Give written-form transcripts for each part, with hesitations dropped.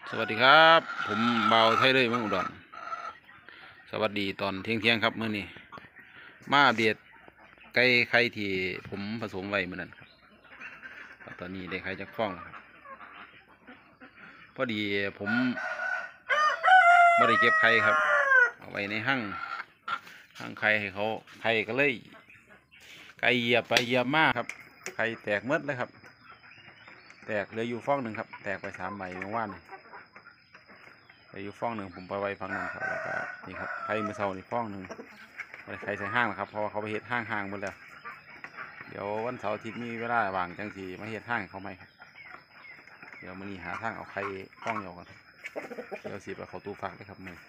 สวัสดีครับผมเบาไทยเลยเมืองอุดรสวัสดีตอนเที่ยงครับเมื่อนี้มาเบียดไก่ไข่ที่ผมผสมไว้เมื่อนั้นครับตอนนี้ได้ไข่จากฟองแล้วครับพอดีผมไม่ได้เก็บไข่ครับเอาไว้ในห้างไข่ให้เขาไข่ก็เลยไก่เหยียบไปเหยียบมาครับไข่แตกเมดเลยครับแตกเหลืออยู่ฟองหนึ่งครับแตกไป3 ใบเมื่อวานเหลืออยู่ฟองหนึ่งผมไปไว้ฝั่งนั้นครับแล้วก็นี่ครับไข่มือเสานี่ฟองหนึ่งไข่ใส่ห้างนะครับเพราะว่าเขาไปเฮ็ดห้างหมดแล้วเดี๋ยววันเสาร์อาทิตย์มีเวลาว่างจังสีมาเฮ็ดห้างเขาไหมครับเดี๋ยวมื้อนี้หาทางเอาไข่ฟองเดียวกันเดี๋ยวสิไปเขาตู้ฟักเลยครับมือ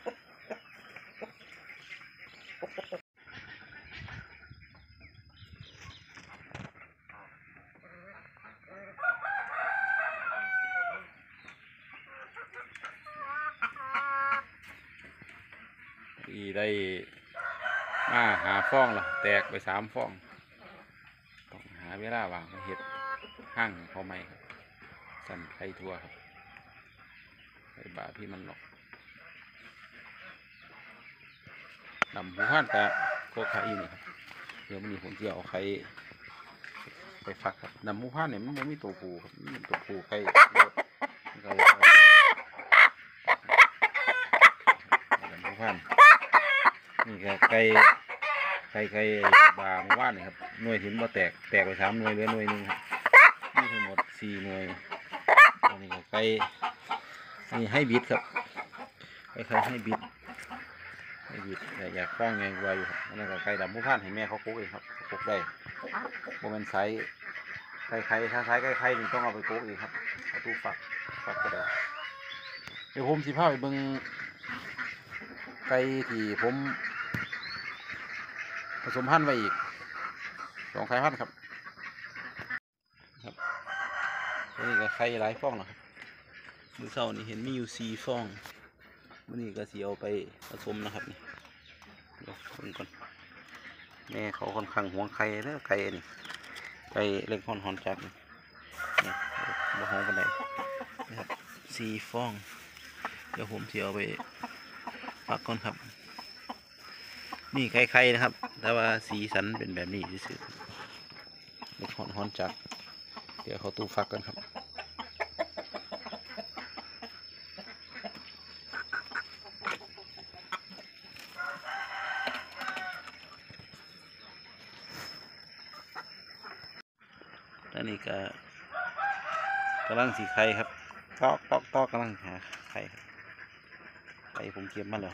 ที่ได้มาหาฟองละแตกไป3 ฟองต้องหาเวลาว่างมาเฮ็ดห้างเขาไหมครับสั่นไข่ทั่วครับไข่บาที่มันหลอกดำหูพันกะโคไข่นี่ครับเดี๋ยวมันมีผมจะเอาไข่ไปฟักครับดำหูพันเนี่ยมันไม่มีตัวผู้ครับมันตัวผู้ไข่ดำหูพันนี่ก็ไก่บาเมื่อวานนี่ครับหน่วยหินมาแตกไป3 หน่วยเหลือหน่วยนึงครับนี่ทั้งหมด4 หน่วยอันนี้ก็ไก่นี่ให้บิดครับไก่ให้บิดแต่อยากฟ้องไงกว่าอยู่ครับนั่นก็ไก่ดำผู้พันให้แม่เขากุ๊กเองครับกุ๊กได้โมเมนต์ไซส์ไข่ถ้าไซส์ไข่หนึ่งต้องเอาไปกุ๊กเองครับเอาตู้ฟักก็ได้เดี๋ยวผมสิพาไปเบิ่งไก่ที่ผมผสมพันธุ์ไว้อีก2 สายพันธุ์ครับตัวนี้ก็ไข่หลายฟองนะครับมื้อเช้านี่เห็นมีอยู่4 ฟองมื้อนี้ก็สิเอาไปผสมนะครับนี่เดี๋ยวดูก่อนแม่เขาค่อนข้างหวงไข่แล้วไก่นี่ไก่เล็กหอนจัดนี่บ่หอมปานใดนะครับ4 ฟองเดี๋ยวผมสิเอาไปฟักก่อนครับนี่ไข่นะครับแต่ว่าสีสันเป็นแบบนี้ซื่อๆเล็กหอนจัดเดี๋ยวเขาตู้ฟักกันครับแล้วนี่ก็กำลังสีไข่ครับตอกกำลังหาไข่ไข่ผมเก็บมาแล้ว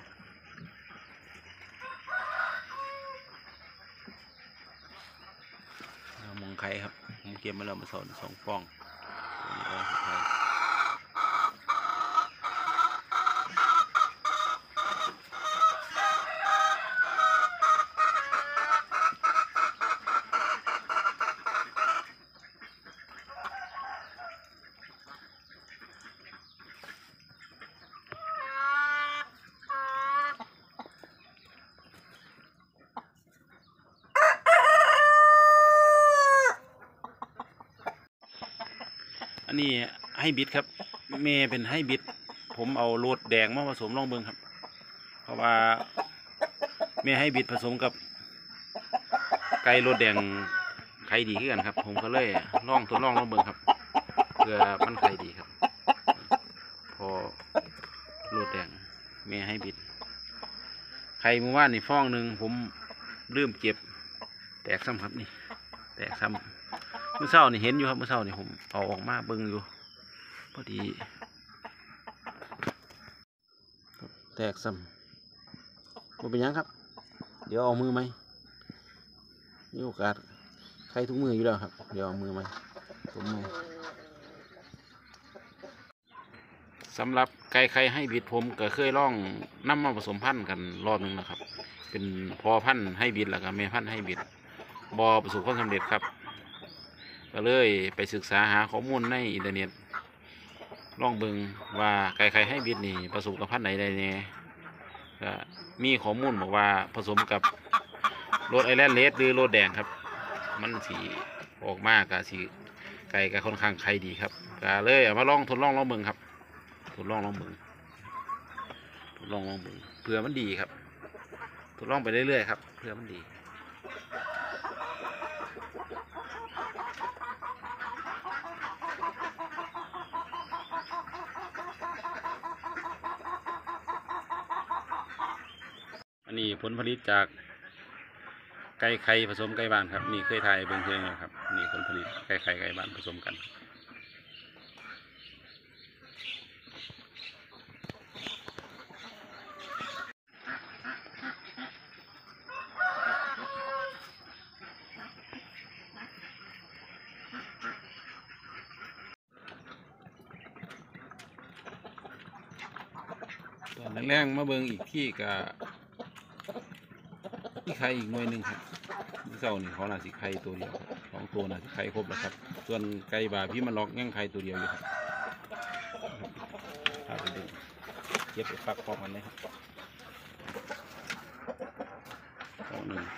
มองไข่ครับผมเก็บมาแล้วมา2 ฟองอันนี้ให้บิดครับเมย์เป็นให้บิดผมเอาโรดแดงมาผสมลองเบิ่งครับเพราะว่าเมย์ให้บิดผสมกับไก่โรดแดงไข่ดีขึ้นกันครับผมก็เลยทดลองเบิ่งครับเพื่อมันไข่ดีครับพอโรดแดงเมย์ให้บิดไข่เมื่อวานนี่ฟองหนึ่งผมลืมเก็บแตกซ้ำครับนี่แตกซ้ำเมื่อเช้านี่เห็นอยู่ครับเมื่อเช้านี่ผมเอาออกมาเบิ่งอยู่พอดีแตกซ้ำมันเป็นยังครับเดี๋ยวเอามือไหมมีโอกาสใครทุกมืออยู่แล้วครับเดี๋ยวเอามือไหมผมมือสำหรับไก่ไข่ให้บิดผมก็เคยลองนำมาผสมพันธุ์กันรอบนึงนะครับเป็นพอพันธุ์ให้บิดแล้วก็แม่พันธุ์ให้บิดบอประสบความสำเร็จครับก็เลยไปศึกษาหาข้อมูลในอินเทอร์เน็ตลองเบิ่งว่าไก่ไข่ให้บิดนี่ผสมกับพันธุ์ไหนได้แน่ก็มีข้อมูลบอกว่าผสมกับโรดไอแลนด์เรดหรือโรดแดงครับมันสีออกมากกับสีไก่กับค่อนข้างไข่ดีครับก็เลยเอามาทดลองเบิ่งครับทดลองลองเบิ่งเพื่อมันดีครับทดลองไปเรื่อยๆครับเพื่อมันดีอันนี้ผลผลิตจากไก่ไข่ผสมไก่บ้านครับนี่เคยถ่ายเบิ่งเพื่อนครับนี่ผลผลิตไก่ไข่ไก่บ้านผสมกันตอนแรกๆมาเบิ่งอีกที่กับที่ไข่อีกหน่วยหนึ่งครับที่เสานี่เขาน่าสิไข่ตัวเดียว2 ตัวน่าสิไข่ครบแล้วครับส่วนไก่บาพี่มันล็อกยังไข่ตัวเดียวอยู่ครับพาไปดูเก็บไปฟักพร้อมกันเลยครับหนึ่ง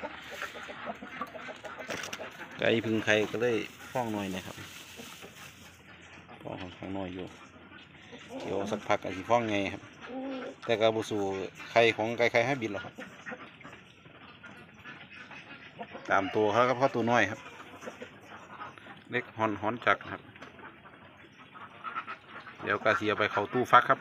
ไก่พึ่งไข่ก็เลยฟ้องหน่อยนะครับฟ้องข้างน้อยอยู่เดี๋ยวสักพักอาจจะฟ้องไงครับแต่กระบุสูไข่ของไก่ไข่ให้บินหรอกครับตามตัวเขาครับเขาตัวน้อยครับเล็กหอนจักครับเดี๋ยวกระเสียไปเขาตู้ฟักครับ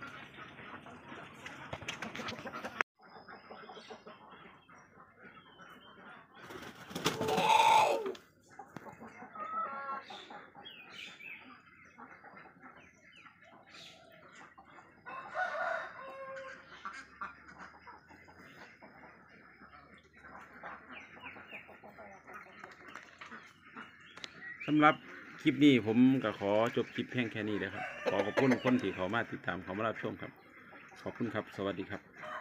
สำหรับคลิปนี้ผมก็ขอจบคลิปเพียงแค่นี้เลยครับขอขอบคุณทุกคนที่เขามาติดตามเขามารับชมครับขอบคุณครับสวัสดีครับ